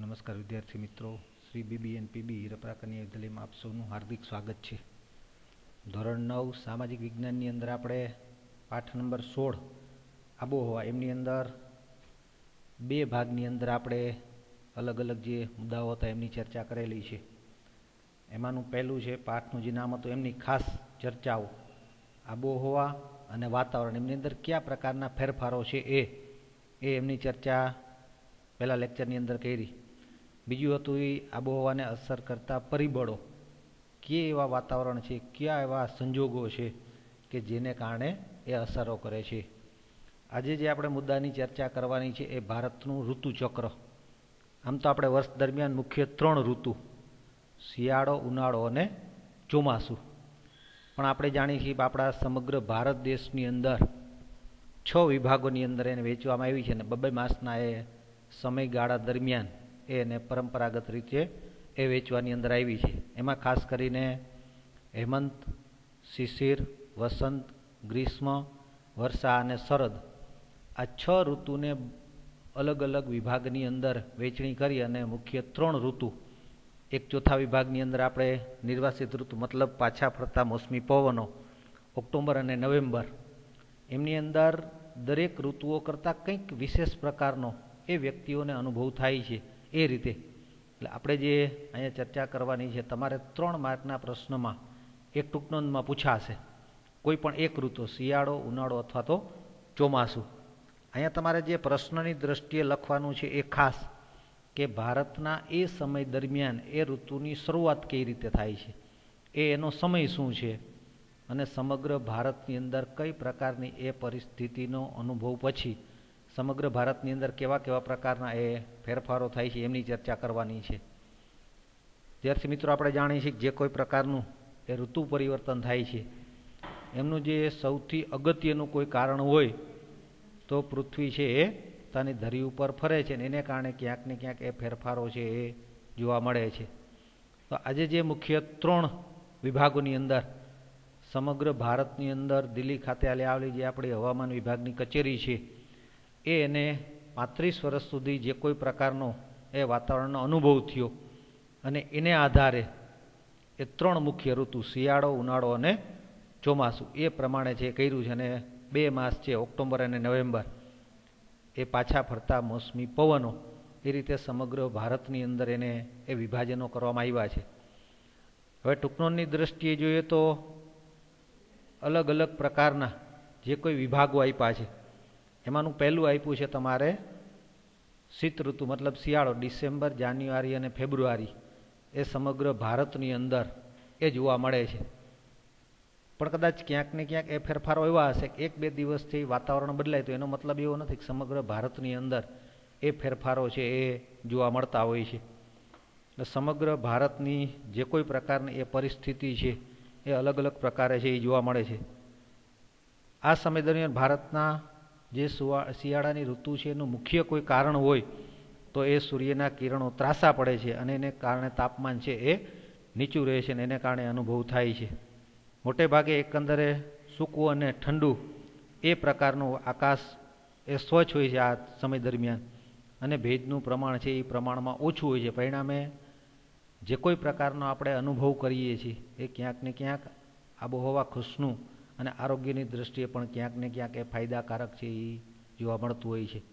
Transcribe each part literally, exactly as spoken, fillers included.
નમસ્કાર વિદ્યાર્થી મિત્રો, Shri BB N PB Hirpara કન્યા વિદ્યાલયમાં આપ સૌનું હાર્દિક સ્વાગત છે. ધોરણ નવ સામાજિક વિજ્ઞાનની અંદર આપણે પાઠ નંબર સોળ આબોહવા એમની અંદર બે ભાગની અંદર આપણે અલગ અલગ જે મુદ્દાઓ હતા એમની ચર્ચા કરેલી છે. એમાંનું પહેલું છે પાઠનું જે નામ હતું એમની ખાસ ચર્ચાઓ, આબોહવા અને વાતાવરણ એમની અંદર કયા પ્રકારના ફેરફારો છે એ એ એમની ચર્ચા પહેલાં લેક્ચરની અંદર કરી. બીજું હતું એ આબોહવાને અસર કરતા પરિબળો, કયા એવા વાતાવરણ છે, કયા એવા સંજોગો છે કે જેને કારણે એ અસરો કરે છે. આજે જે આપણે મુદ્દાની ચર્ચા કરવાની છે એ ભારતનું ઋતુચક્ર. આમ તો આપણે વર્ષ દરમિયાન મુખ્ય ત્રણ ઋતુ, શિયાળો, ઉનાળો અને ચોમાસું, પણ આપણે જાણીએ છીએ કે આપણા સમગ્ર ભારત દેશની અંદર છ વિભાગોની અંદર એને વહેંચવામાં આવી છે અને બબ્બે માસના એ સમયગાળા દરમિયાન એને પરંપરાગત રીતે એ વેચવાની અંદર આવી છે. એમાં ખાસ કરીને હેમંત, શિશિર, વસંત, ગ્રીષ્મ, વર્ષા અને શરદ, આ છ ઋતુને અલગ અલગ વિભાગની અંદર વહેંચણી કરી અને મુખ્ય ત્રણ ઋતુ, એક ચોથા વિભાગની અંદર આપણે નિર્વાસિત ઋતુ મતલબ પાછા ફરતા મોસમી પવનો, ઓક્ટોબર અને નવેમ્બર, એમની અંદર દરેક ઋતુઓ કરતાં કંઈક વિશેષ પ્રકારનો એ વ્યક્તિઓને અનુભવ થાય છે. એ રીતે એટલે આપણે જે અહીંયા ચર્ચા કરવાની છે, તમારે ત્રણ માર્કના પ્રશ્નમાં એક ટૂંકનોંધમાં પૂછાશે કોઈ પણ એક ઋતુ, શિયાળો, ઉનાળો અથવા તો ચોમાસું. અહીંયા તમારે જે પ્રશ્નની દ્રષ્ટિએ લખવાનું છે એ ખાસ કે ભારતના એ સમય દરમિયાન એ ઋતુની શરૂઆત કઈ રીતે થાય છે, એ એનો સમય શું છે અને સમગ્ર ભારતની અંદર કઈ પ્રકારની એ પરિસ્થિતિનો અનુભવ પછી સમગ્ર ભારતની અંદર કેવા કેવા પ્રકારના એ ફેરફારો થાય છે એમની ચર્ચા કરવાની છે. ત્યારથી મિત્રો આપણે જાણીએ છીએ કે જે કોઈ પ્રકારનું એ ઋતુ પરિવર્તન થાય છે એમનું જે સૌથી અગત્યનું કોઈ કારણ હોય તો પૃથ્વી છે એ પોતાની ધરી ઉપર ફરે છે ને એને કારણે ક્યાંક ને ક્યાંક એ ફેરફારો છે એ જોવા મળે છે. તો આજે જે મુખ્ય ત્રણ વિભાગોની અંદર સમગ્ર ભારતની અંદર દિલ્હી ખાતે આવેલી જે આપણી હવામાન વિભાગની કચેરી છે એ એને પાંત્રીસ વર્ષ સુધી જે કોઈ પ્રકારનો એ વાતાવરણનો અનુભવ થયો અને એને આધારે એ ત્રણ મુખ્ય ઋતુ શિયાળો, ઉનાળો અને ચોમાસું એ પ્રમાણે જે કર્યું છે અને બે માસ છે ઓક્ટોબર અને નવેમ્બર એ પાછા ફરતા મોસમી પવનો, એ રીતે સમગ્ર ભારતની અંદર એને એ વિભાજનો કરવામાં આવ્યા છે. હવે ટૂંકનોની દ્રષ્ટિએ જોઈએ તો અલગ અલગ પ્રકારના જે કોઈ વિભાગો આપ્યા છે એમાંનું પહેલું આપ્યું છે તમારે શીત ઋતુ મતલબ શિયાળો, ડિસેમ્બર, જાન્યુઆરી અને ફેબ્રુઆરી એ સમગ્ર ભારતની અંદર એ જોવા મળે છે. પણ કદાચ ક્યાંક ને ક્યાંક એ ફેરફારો એવા હશે કે એક બે દિવસથી વાતાવરણ બદલાય તો એનો મતલબ એવો નથી કે સમગ્ર ભારતની અંદર એ ફેરફારો છે એ જોવા મળતા હોય છે. એટલે સમગ્ર ભારતની જે કોઈ પ્રકારની એ પરિસ્થિતિ છે એ અલગ અલગ પ્રકારે છે એ જોવા મળે છે. આ સમય દરમિયાન ભારતના જે શિયાળાની ઋતુ છે એનું મુખ્ય કોઈ કારણ હોય તો એ સૂર્યના કિરણો ત્રાસા પડે છે અને એને કારણે તાપમાન છે એ નીચું રહે છે અને એને કારણે અનુભવ થાય છે. મોટે ભાગે એકંદરે સૂકું અને ઠંડુ એ પ્રકારનું આકાશ એ સ્વચ્છ હોય છે આ સમય દરમિયાન અને ભેજનું પ્રમાણ છે એ પ્રમાણમાં ઓછું હોય છે. પરિણામે જે કોઈ પ્રકારનો આપણે અનુભવ કરીએ છીએ એ ક્યાંક ને ક્યાંક આબોહવા ખુશનું અને આરોગ્યની દ્રષ્ટિએ પણ ક્યાંક ને ક્યાંક એ ફાયદાકારક છે એ જોવા મળતું હોય છે.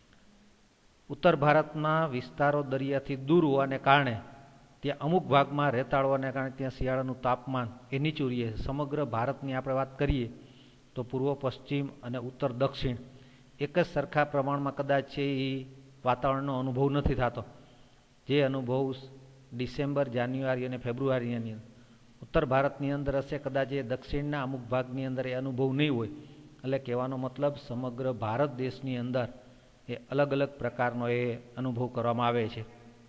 ઉત્તર ભારતના વિસ્તારો દરિયાથી દૂર હોવાને કારણે ત્યાં અમુક ભાગમાં રેતાળ હોવાને કારણે ત્યાં શિયાળાનું તાપમાન એ નીચું રહે છે. સમગ્ર ભારતની આપણે વાત કરીએ તો પૂર્વ પશ્ચિમ અને ઉત્તર દક્ષિણ એક જ સરખા પ્રમાણમાં કદાચ છે એ વાતાવરણનો અનુભવ નથી થતો. જે અનુભવ ડિસેમ્બર, જાન્યુઆરી અને ફેબ્રુઆરીની ઉત્તર ભારતની અંદર હશે કદાચ એ દક્ષિણના અમુક ભાગની અંદર એ અનુભવ નહીં હોય. એટલે કહેવાનો મતલબ સમગ્ર ભારત દેશની અંદર એ અલગ અલગ પ્રકારનો એ અનુભવ કરવામાં આવે છે.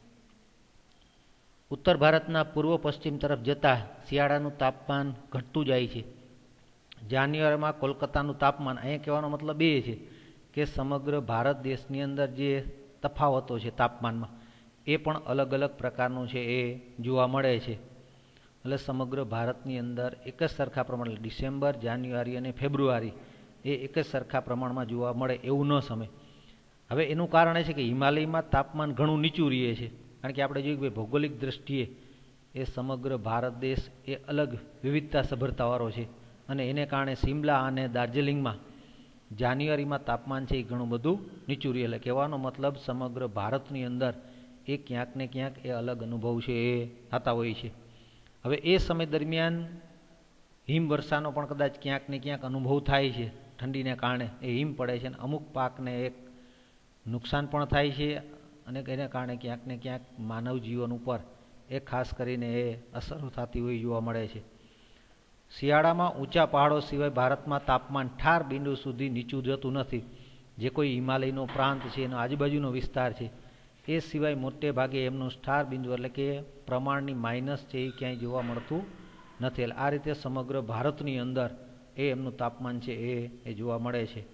ઉત્તર ભારતના પૂર્વ પશ્ચિમ તરફ જતાં શિયાળાનું તાપમાન ઘટતું જાય છે. જાન્યુઆરીમાં કોલકાતાનું તાપમાન, અહીંયા કહેવાનો મતલબ એ છે કે સમગ્ર ભારત દેશની અંદર જે તફાવતો છે તાપમાનમાં એ પણ અલગ અલગ પ્રકારનું છે એ જોવા મળે છે. એટલે સમગ્ર ભારતની અંદર એક જ સરખા પ્રમાણે ડિસેમ્બર, જાન્યુઆરી અને ફેબ્રુઆરી એ એક જ સરખા પ્રમાણમાં જોવા મળે એવું ન સમય. હવે એનું કારણ એ છે કે હિમાલયમાં તાપમાન ઘણું નીચું રહે છે, કારણ કે આપણે જોઈએ કે ભૌગોલિક દ્રષ્ટિએ એ સમગ્ર ભારત દેશ એ અલગ વિવિધતા સભરતાવાળો છે, અને એને કારણે સિમલા અને દાર્જિલિંગમાં જાન્યુઆરીમાં તાપમાન છે એ ઘણું બધું નીચું રહે. એટલે કહેવાનો મતલબ સમગ્ર ભારતની અંદર એ ક્યાંક ને ક્યાંક એ અલગ અનુભવ છે એ થતા હોય છે. હવે એ સમય દરમિયાન હિમવર્ષાનો પણ કદાચ ક્યાંક ને ક્યાંક અનુભવ થાય છે. ઠંડીને કારણે એ હિમ પડે છે અને અમુક પાકને એક નુકસાન પણ થાય છે, અને એને કારણે ક્યાંક ને ક્યાંક માનવ જીવન ઉપર એ ખાસ કરીને એ અસરો થતી હોય જોવા મળે છે. શિયાળામાં ઊંચા પહાડો સિવાય ભારતમાં તાપમાન ઠાર બિંદુ સુધી નીચું જતું નથી. જે કોઈ હિમાલયનો પ્રાંત છે, એનો આજુબાજુનો વિસ્તાર છે, એ સિવાય મોટે ભાગે એમનું સ્ટાર બિંદુ એટલે કે પ્રમાણની માઇનસ છે એ ક્યાંય જોવા મળતું નથી. એટલે આ રીતે સમગ્ર ભારતની અંદર એ એમનું તાપમાન છે એ એ જોવા મળે છે.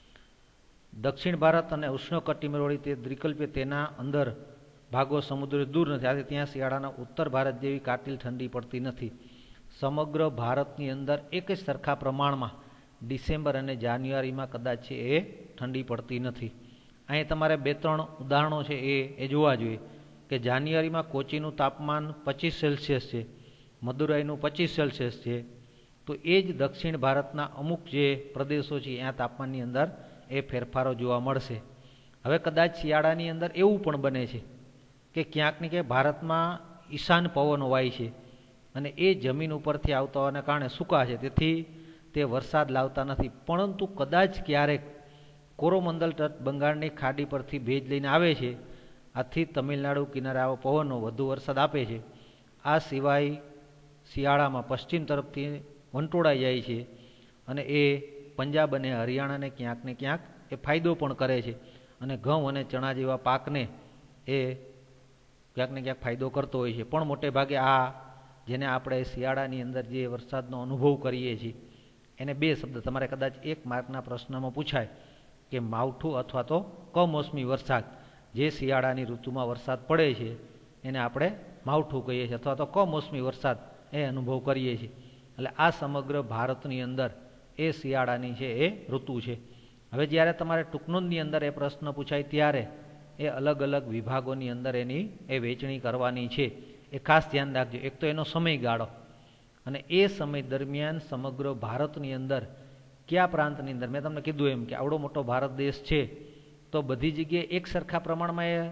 દક્ષિણ ભારત અને ઉષ્ણકટિબંધવાળી તે દ્વિકલ્પીય તેના અંદર ભાગો સમુદ્ર દૂર નથી, આથી ત્યાં શિયાળાના ઉત્તર ભારત જેવી કાતિલ ઠંડી પડતી નથી. સમગ્ર ભારતની અંદર એક જ સરખા પ્રમાણમાં ડિસેમ્બર અને જાન્યુઆરીમાં કદાચ છે એ ઠંડી પડતી નથી. અહીં તમારે બે ત્રણ ઉદાહરણો છે એ એ જોવા જોઈએ કે જાન્યુઆરીમાં કોચીનું તાપમાન પચીસ સેલ્સિયસ છે, મદુરાઈનું પચીસ સેલ્સિયસ છે, તો એ જ દક્ષિણ ભારતના અમુક જે પ્રદેશો છે ત્યાં તાપમાનની અંદર એ ફેરફારો જોવા મળશે. હવે કદાચ શિયાળાની અંદર એવું પણ બને છે કે ક્યાંક ને ક્યાંક ભારતમાં ઈશાન પવનો વાય છે, અને એ જમીન ઉપરથી આવતા હોવાને કારણે સૂકા છે, તેથી તે વરસાદ લાવતા નથી. પરંતુ કદાચ ક્યારેક કોરોમંડલ તટ બંગાળની ખાડી પરથી ભેજ લઈને આવે છે, આથી તમિલનાડુ કિનારે આવો પવનો વધુ વરસાદ આપે છે. આ સિવાય શિયાળામાં પશ્ચિમ તરફથી વંટોળાઈ જાય છે, અને એ પંજાબ અને હરિયાણાને ક્યાંક ને ક્યાંક એ ફાયદો પણ કરે છે, અને ઘઉં અને ચણા જેવા પાકને એ ક્યાંક ને ક્યાંક ફાયદો કરતો હોય છે. પણ મોટે ભાગે આ જેને આપણે શિયાળાની અંદર જે વરસાદનો અનુભવ કરીએ છીએ એને બે શબ્દ તમારે કદાચ એક માર્કના પ્રશ્નમાં પૂછાય કે માવઠું અથવા તો કમોસમી વરસાદ. જે શિયાળાની ઋતુમાં વરસાદ પડે છે એને આપણે માવઠું કહીએ છીએ, અથવા તો કમોસમી વરસાદ એ અનુભવ કરીએ છીએ. એટલે આ સમગ્ર ભારતની અંદર એ શિયાળાની છે એ ઋતુ છે. હવે જ્યારે તમારે ટૂંકનોંધની અંદર એ પ્રશ્ન પૂછાય ત્યારે એ અલગ અલગ વિભાગોની અંદર એની એ વહેંચણી કરવાની છે, એ ખાસ ધ્યાન રાખજો. એક તો એનો સમયગાળો, અને એ સમય દરમિયાન સમગ્ર ભારતની અંદર કયા પ્રાંતની અંદર, મેં તમને કીધું એમ કે આવડો મોટો ભારત દેશ છે તો બધી જગ્યાએ એક સરખા પ્રમાણમાં એ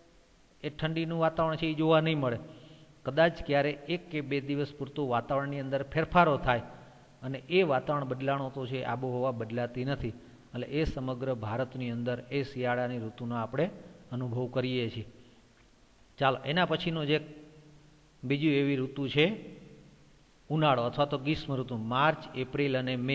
એ ઠંડીનું વાતાવરણ છે એ જોવા નહીં મળે. કદાચ ક્યારે એક કે બે દિવસ પૂરતું વાતાવરણની અંદર ફેરફારો થાય, અને એ વાતાવરણ બદલાણો તો છે આબોહવા બદલાતી નથી. એટલે એ સમગ્ર ભારતની અંદર એ શિયાળાની ઋતુનો આપણે અનુભવ કરીએ છીએ. ચાલો, એના પછીનો જે બીજું એવી ઋતુ છે ઉનાળો અથવા તો ગ્રીષ્મ ઋતુ. માર્ચ, એપ્રિલ અને મે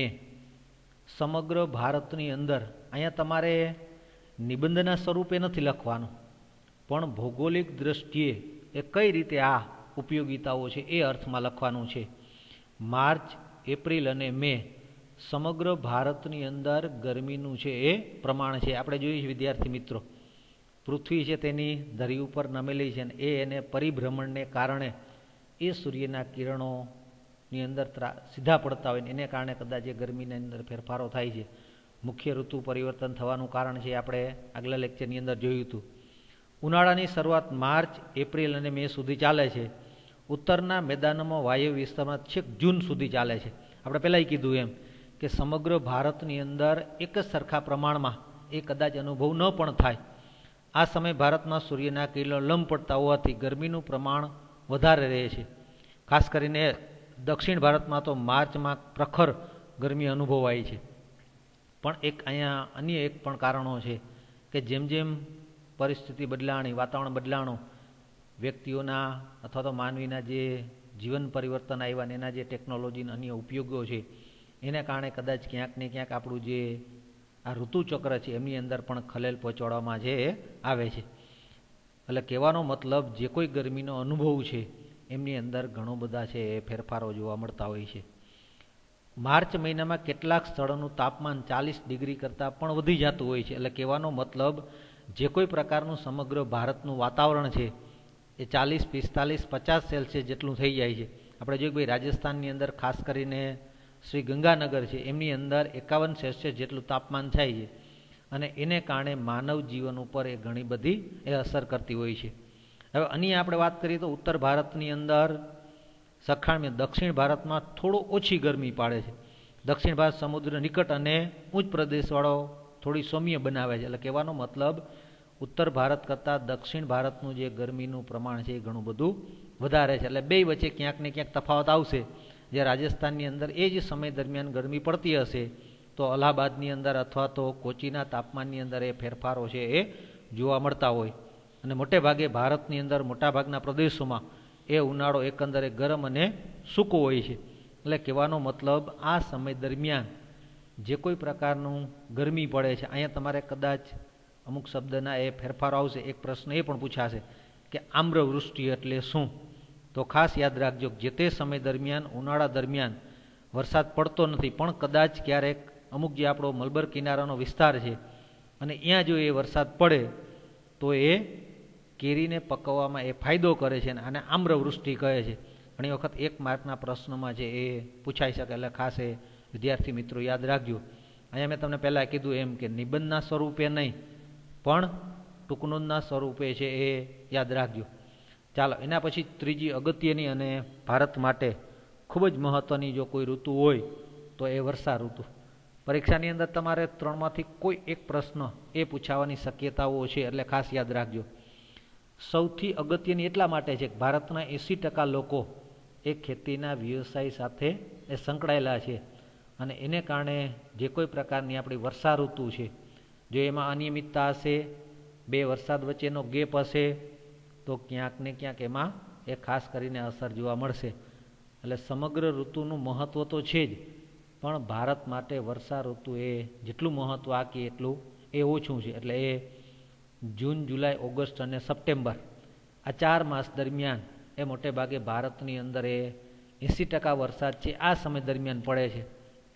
સમગ્ર ભારતની અંદર અહીંયા તમારે નિબંધના સ્વરૂપે નથી લખવાનું, પણ ભૌગોલિક દ્રષ્ટિએ એ કઈ રીતે આ ઉપયોગિતાઓ છે એ અર્થમાં લખવાનું છે. માર્ચ, એપ્રિલ અને મે સમગ્ર ભારતની અંદર ગરમીનું છે એ પ્રમાણ છે. આપણે જોઈએ છીએ વિદ્યાર્થી મિત્રો, પૃથ્વી છે તેની ધરી ઉપર નમેલી છે, અને એ એને પરિભ્રમણને કારણે એ સૂર્યના કિરણોની અંદર સીધા પડતા હોય ને એને કારણે કદાચ એ ગરમીની અંદર ફેરફારો થાય છે. મુખ્ય ઋતુ પરિવર્તન થવાનું કારણ છે આપણે આગલા લેક્ચરની અંદર જોયું હતું. ઉનાળાની શરૂઆત માર્ચ, એપ્રિલ અને મે સુધી ચાલે છે. ઉત્તરના મેદાનોમાં વાયુ વિસ્તારમાં છેક જૂન સુધી ચાલે છે. આપણે પહેલાંય કીધું એમ કે સમગ્ર ભારતની અંદર એક જ સરખા પ્રમાણમાં એ કદાચ અનુભવ ન પણ થાય. આ સમયે ભારતમાં સૂર્યના કિરણો લંબ પડતા હોવાથી ગરમીનું પ્રમાણ વધારે રહે છે. ખાસ કરીને દક્ષિણ ભારતમાં તો માર્ચમાં પ્રખર ગરમી અનુભવાય છે. પણ એક અહીંયા અન્ય એક પણ કારણો છે કે જેમ જેમ પરિસ્થિતિ બદલાણી, વાતાવરણ બદલાણું, વ્યક્તિઓના અથવા તો માનવીના જે જીવન પરિવર્તન આવ્યા ને એના જે ટેકનોલોજીના અન્ય ઉપયોગો છે એને કારણે કદાચ ક્યાંક ને ક્યાંક આપણું જે આ ઋતુચક્ર છે એમની અંદર પણ ખલેલ પહોંચાડવામાં જે આવે છે. એટલે કહેવાનો મતલબ જે કોઈ ગરમીનો અનુભવ છે એમની અંદર ઘણો બધા છે એ ફેરફારો જોવા મળતા હોય છે. માર્ચ મહિનામાં કેટલાક સ્થળોનું તાપમાન ચાલીસ ડિગ્રી કરતાં પણ વધી જતું હોય છે. એટલે કહેવાનો મતલબ જે કોઈ પ્રકારનું સમગ્ર ભારતનું વાતાવરણ છે એ ચાલીસ, પિસ્તાલીસ, પચાસ સેલ્સિયસ જેટલું થઈ જાય છે. આપણે જોઈએ ભાઈ રાજસ્થાનની અંદર ખાસ કરીને શ્રી ગંગાનગર છે એમની અંદર એકાવન સેલ્સિયસ જેટલું તાપમાન થાય છે. અને એને કારણે માનવ જીવન ઉપર એ ઘણી બધી એ અસર કરતી હોય છે. હવે આની આપણે વાત કરીએ તો ઉત્તર ભારતની અંદર સખાણમાં દક્ષિણ ભારતમાં થોડો ઓછી ગરમી પાડે છે. દક્ષિણ ભારત સમુદ્ર નિકટ અને ઉચ્ચ પ્રદેશવાળો થોડી સૌમ્ય બનાવે છે. એટલે કહેવાનો મતલબ ઉત્તર ભારત કરતાં દક્ષિણ ભારતનું જે ગરમીનું પ્રમાણ છે એ ઘણું બધું વધારે છે. એટલે બે વચ્ચે ક્યાંક ને ક્યાંક તફાવત આવશે. જે રાજસ્થાનની અંદર એ જ સમય દરમિયાન ગરમી પડતી હશે તો અલ્હાબાદની અંદર અથવા તો કોચીના તાપમાનની અંદર એ ફેરફારો છે એ જોવા મળતા હોય. અને મોટે ભાગે ભારતની અંદર મોટાભાગના પ્રદેશોમાં એ ઉનાળો એકંદરે ગરમ અને સૂકો હોય છે. એટલે કહેવાનો મતલબ આ સમય દરમિયાન જે કોઈ પ્રકારનું ગરમી પડે છે અહીંયા તમારે કદાચ અમુક શબ્દના એ ફેરફારો આવશે. એક પ્રશ્ન એ પણ પૂછાશે કે આમ્રવૃષ્ટિ એટલે શું? તો ખાસ યાદ રાખજો જે તે સમય દરમિયાન ઉનાળા દરમિયાન વરસાદ પડતો નથી, પણ કદાચ ક્યારેક અમુક જે આપણો મલબર કિનારાનો વિસ્તાર છે અને ત્યાં જો એ વરસાદ પડે તો એ કેરીને પકવવામાં એ ફાયદો કરે છે અને આમ્રવૃષ્ટિ કહે છે. ઘણી વખત એક માર્કના પ્રશ્નમાં છે એ પૂછાઈ શકે. એટલે ખાસ એ વિદ્યાર્થી મિત્રો યાદ રાખજો. અહીંયા મેં તમને પહેલાં કીધું એમ કે નિબંધના સ્વરૂપે નહીં પણ ટૂંકનોંધના સ્વરૂપે છે એ યાદ રાખજો. ચાલો એના પછી ત્રીજી અગત્યની અને ભારત માટે ખૂબ જ મહત્ત્વની જો કોઈ ઋતુ હોય તો એ વર્ષા ઋતુ. પરીક્ષાની અંદર તમારે ત્રણમાંથી કોઈ એક પ્રશ્ન એ પૂછાવાની શક્યતાઓ છે. એટલે ખાસ યાદ રાખજો. સૌથી અગત્યની એટલા માટે છે કે ભારતના એંસી ટકા લોકો એ ખેતીના વ્યવસાય સાથે એ સંકળાયેલા છે અને એને કારણે જે કોઈ પ્રકારની આપણી વર્ષા ઋતુ છે જો એમાં અનિયમિતતા હશે, બે વરસાદ વચ્ચેનો ગેપ હશે તો ક્યાંક ને ક્યાંક એમાં એ ખાસ કરીને અસર જોવા મળશે. એટલે સમગ્ર ઋતુનું મહત્ત્વ તો છે જ, પણ ભારત માટે વર્ષા ઋતુ એ જેટલું મહત્ત્વ આપીએ એટલું એ ઓછું છે. એટલે એ જૂન, જુલાઈ, ઓગસ્ટ અને સપ્ટેમ્બર આ ચાર માસ દરમિયાન એ મોટે ભાગે ભારતની અંદર એ એંસી ટકા વરસાદ છે આ સમય દરમિયાન પડે છે.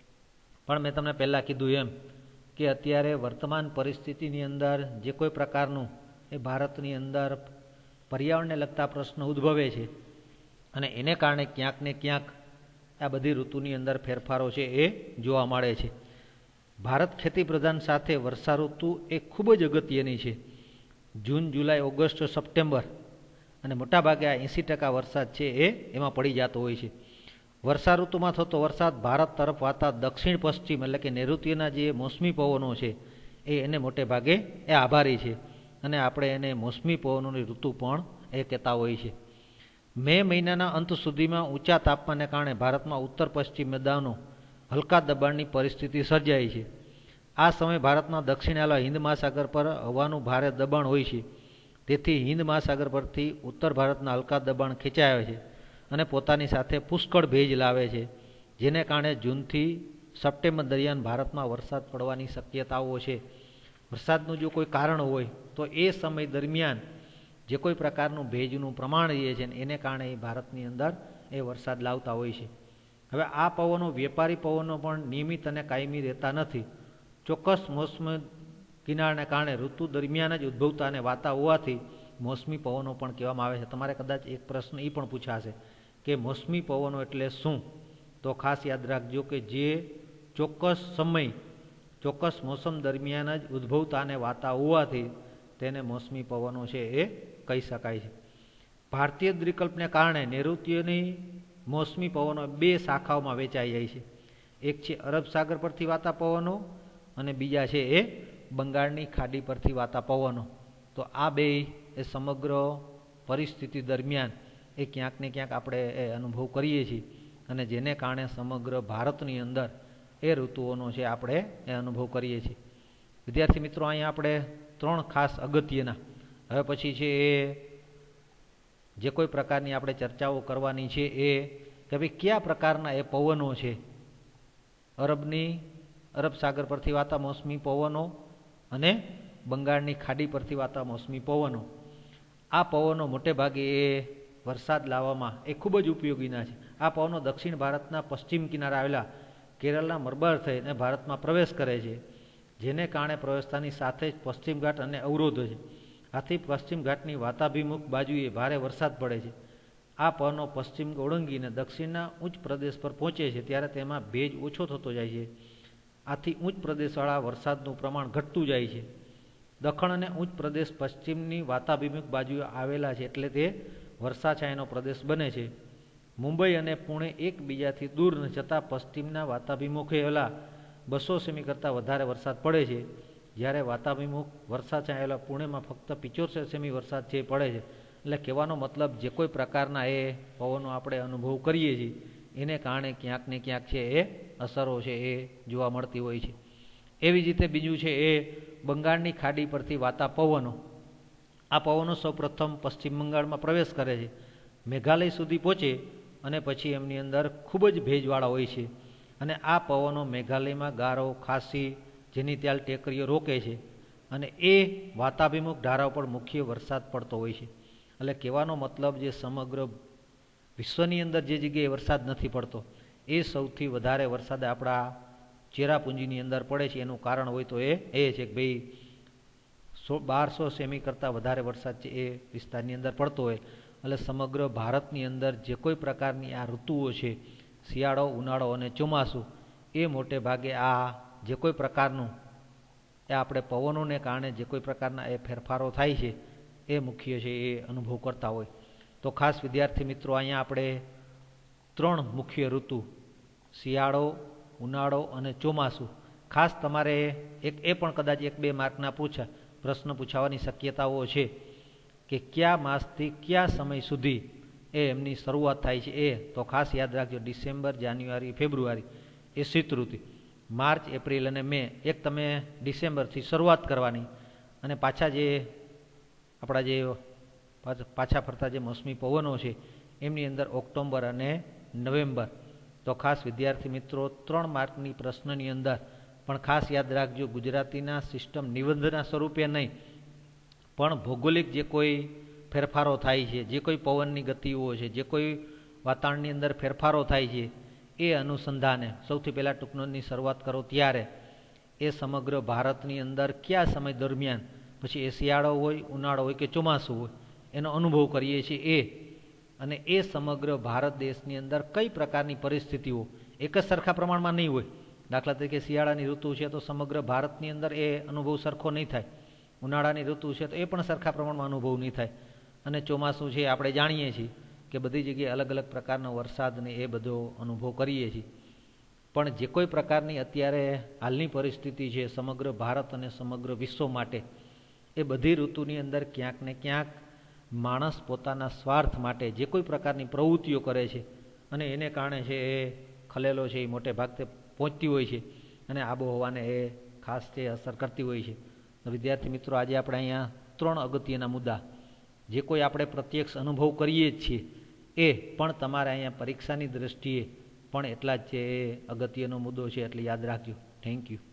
પણ મેં તમને પહેલાં કીધું એમ કે અત્યારે વર્તમાન પરિસ્થિતિની અંદર જે કોઈ પ્રકારનું એ ભારતની અંદર પર્યાવરણને લગતા પ્રશ્નો ઉદ્ભવે છે અને એને કારણે ક્યાંક ને ક્યાંક આ બધી ઋતુની અંદર ફેરફારો છે એ જોવા મળે છે. ભારત ખેતી પ્રધાન સાથે વર્ષા ઋતુ એ ખૂબ જ અગત્યની છે. જૂન, જુલાઈ, ઓગસ્ટ, સપ્ટેમ્બર અને મોટાભાગે આ એંસી ટકા વરસાદ છે એ એમાં પડી જતો હોય છે. વર્ષા ઋતુમાં થતો વરસાદ ભારત તરફ વાતા દક્ષિણ પશ્ચિમ એટલે કે નૈઋત્યના જે મોસમી પવનો છે એ એને મોટે ભાગે એ આભારી છે અને આપણે એને મોસમી પવનોની ઋતુ પણ એ કહેતા હોય છે. મે મહિનાના અંત સુધીમાં ઊંચા તાપમાનને કારણે ભારતમાં ઉત્તર પશ્ચિમ મેદાનો હલકા દબાણની પરિસ્થિતિ સર્જાય છે. આ સમયે ભારતના દક્ષિણે આવેલા હિન્દ મહાસાગર પર હવાનું ભારે દબાણ હોય છે. તેથી હિન્દ મહાસાગર પરથી ઉત્તર ભારતના હલકા દબાણ ખેંચાય આવે છે અને પોતાની સાથે પુષ્કળ ભેજ લાવે છે, જેને કારણે જૂનથી સપ્ટેમ્બર દરમિયાન ભારતમાં વરસાદ પડવાની શક્યતાઓ છે. વરસાદનું જો કોઈ કારણ હોય તો એ સમય દરમિયાન જે કોઈ પ્રકારનું ભેજનું પ્રમાણ જે છે એને કારણે ભારતની અંદર એ વરસાદ લાવતા હોય છે. હવે આ પવનો વેપારી પવનો પણ નિયમિત અને કાયમી રહેતા નથી. ચોક્કસ મોસમી કિનારને કારણે ઋતુ દરમિયાન જ ઉદ્ભવતા અને વાતા હોવાથી મોસમી પવનો પણ કહેવામાં આવે છે. તમારે કદાચ એક પ્રશ્ન એ પણ પૂછાશે કે મોસમી પવનો એટલે શું? તો ખાસ યાદ રાખજો કે જે ચોક્કસ સમય ચોક્કસ મોસમ દરમિયાન જ ઉદ્ભવતા અને વાતા હોવાથી તેને મોસમી પવનો છે એ કહી શકાય છે. ભારતીય દ્વિકલ્પને કારણે નૈઋત્યની મોસમી પવનો બે શાખાઓમાં વેચાઈ જાય છે. એક છે અરબ સાગર પરથી વાતા પવનો અને બીજા છે એ બંગાળની ખાડી પરથી વાતા પવનો. તો આ બે એ સમગ્ર પરિસ્થિતિ દરમિયાન એ ક્યાંક ને ક્યાંક આપણે એ અનુભવ કરીએ છીએ અને જેને કારણે સમગ્ર ભારતની અંદર એ ઋતુઓનો છે આપણે એ અનુભવ કરીએ છીએ. વિદ્યાર્થી મિત્રો, અહીંયા આપણે ત્રણ ખાસ અગત્યના હવે પછી છે એ જે કોઈ પ્રકારની આપણે ચર્ચાઓ કરવાની છે એ કે ભાઈ કયા પ્રકારના એ પવનો છે. અરબની અરબ સાગર પરથી વાતા મોસમી પવનો અને બંગાળની ખાડી પરથી વાતા મોસમી પવનો. આ પવનો મોટે ભાગે એ વરસાદ લાવવામાં એ ખૂબ જ ઉપયોગીના છે. આ પવનો દક્ષિણ ભારતના પશ્ચિમ કિનારે આવેલા કેરળના મરબાર થઈને ભારતમાં પ્રવેશ કરે છે, જેને કારણે પ્રવેશતાની સાથે જ પશ્ચિમ ઘાટ અને અવરોધો છે. આથી પશ્ચિમ ઘાટની વાતાભિમુખ બાજુએ ભારે વરસાદ પડે છે. આ પવનો પશ્ચિમ ઓળંગીને દક્ષિણના ઉચ્ચ પ્રદેશ પર પહોંચે છે ત્યારે તેમાં ભેજ ઓછો થતો જાય છે. આથી ઉચ્ચ પ્રદેશવાળા વરસાદનું પ્રમાણ ઘટતું જાય છે. દખણ અને ઉચ્ચ પ્રદેશ પશ્ચિમની વાતાભિમુખ બાજુએ આવેલા છે એટલે તે વર્ષાછાયાનો પ્રદેશ બને છે. મુંબઈ અને પુણે એકબીજાથી દૂર જતાં પશ્ચિમના વાતાભિમુખે આવેલા બસો સેમી કરતાં વધારે વરસાદ પડે છે, જ્યારે વાતાભિમુખ વર્ષાછાયેલા પુણેમાં ફક્ત પિચોતેર સેમી વરસાદ જે પડે છે. એટલે કહેવાનો મતલબ જે કોઈ પ્રકારના એ પવનો આપણે અનુભવ કરીએ છીએ એને કારણે ક્યાંક ને ક્યાંક છે એ અસરો છે એ જોવા મળતી હોય છે. એવી જ રીતે બીજું છે એ બંગાળની ખાડી પરથી વાતા પવનો. આ પવનો સૌપ્રથમ પશ્ચિમ બંગાળમાં પ્રવેશ કરે છે, મેઘાલય સુધી પહોંચે અને પછી એમની અંદર ખૂબ જ ભેજવાળા હોય છે. અને આ પવનો મેઘાલયમાં ગારો, ખાસી, જેનીત્યાલ ટેકરીઓ રોકે છે અને એ વાતાભિમુખ ધારાઓ પર મુખ્ય વરસાદ પડતો હોય છે. એટલે કહેવાનો મતલબ જે સમગ્ર વિશ્વની અંદર જે જગ્યાએ વરસાદ નથી પડતો એ સૌથી વધારે વરસાદ આપણા ચેરાપુંજીની અંદર પડે છે. એનું કારણ હોય તો એ એ છે કે ભાઈ સો બારસો સેમી કરતાં વધારે વરસાદ છે એ વિસ્તારની અંદર પડતો હોય. એટલે સમગ્ર ભારતની અંદર જે કોઈ પ્રકારની આ ઋતુઓ છે, શિયાળો, ઉનાળો અને ચોમાસું, એ મોટે ભાગે આ જે કોઈ પ્રકારનું એ આપણે પવનોને કારણે જે કોઈ પ્રકારના એ ફેરફારો થાય છે એ મુખ્ય છે એ અનુભવ કરતા હોય. તો ખાસ વિદ્યાર્થી મિત્રો અહીંયા આપણે ત્રણ મુખ્ય ઋતુ શિયાળો, ઉનાળો અને ચોમાસું, ખાસ તમારે એક એ પણ કદાચ એક બે માર્કના પૂછા પ્રશ્ન પૂછાવાની શક્યતાઓ છે કે કયા માસથી કયા સમય સુધી એ એમની શરૂઆત થાય છે. એ તો ખાસ યાદ રાખજો, ડિસેમ્બર, જાન્યુઆરી, ફેબ્રુઆરી એ શીત ઋતુ, માર્ચ, એપ્રિલ અને મે એક તમે ડિસેમ્બરથી શરૂઆત કરવાની અને પાછા જે આપણા જે પાછા ફરતા જે મોસમી પવનો છે એમની અંદર ઓક્ટોબર અને નવેમ્બર. તો ખાસ વિદ્યાર્થી મિત્રો ત્રણ માર્કની પ્રશ્નની અંદર પણ ખાસ યાદ રાખજો, ગુજરાતીના સિસ્ટમ નિબંધના સ્વરૂપે નહીં પણ ભૌગોલિક જે કોઈ ફેરફારો થાય છે, જે કોઈ પવનની ગતિઓ છે, જે કોઈ વાતાવરણની અંદર ફેરફારો થાય છે એ અનુસંધાને સૌથી પહેલાં ટૂંકનોટની શરૂઆત કરો ત્યારે એ સમગ્ર ભારતની અંદર કયા સમય દરમિયાન, પછી એ શિયાળો હોય, ઉનાળો હોય કે ચોમાસું હોય, એનો અનુભવ કરીએ છીએ એ અને એ સમગ્ર ભારત દેશની અંદર કઈ પ્રકારની પરિસ્થિતિઓ એક જ સરખા પ્રમાણમાં નહીં હોય. દાખલા તરીકે શિયાળાની ઋતુ છે તો સમગ્ર ભારતની અંદર એ અનુભવ સરખો નહીં થાય, ઉનાળાની ઋતુ છે તો એ પણ સરખા પ્રમાણમાં અનુભવ નહીં થાય અને ચોમાસું છે આપણે જાણીએ છીએ કે બધી જગ્યાએ અલગ અલગ પ્રકારનો વરસાદને એ બધો અનુભવ કરીએ છીએ. પણ જે કોઈ પ્રકારની અત્યારે હાલની પરિસ્થિતિ છે સમગ્ર ભારત અને સમગ્ર વિશ્વ માટે, એ બધી ઋતુની અંદર ક્યાંક ને ક્યાંક માણસ પોતાના સ્વાર્થ માટે જે કોઈ પ્રકારની પ્રવૃત્તિઓ કરે છે અને એને કારણે છે એ ખલેલો છે એ મોટે ભાગે પહોંચતી હોય છે અને આબોહવાને એ ખાસ તે અસર કરતી હોય છે. વિદ્યાર્થી મિત્રો, આજે આપણે અહીંયા ત્રણ અગત્યના મુદ્દા જે કોઈ આપણે પ્રત્યક્ષ અનુભવ કરીએ જ છીએ એ પણ તમારે અહીંયા પરીક્ષાની દ્રષ્ટિએ પણ એટલા જ છે એ અગત્યનો મુદ્દો છે, એટલે યાદ રાખજો. Thank you.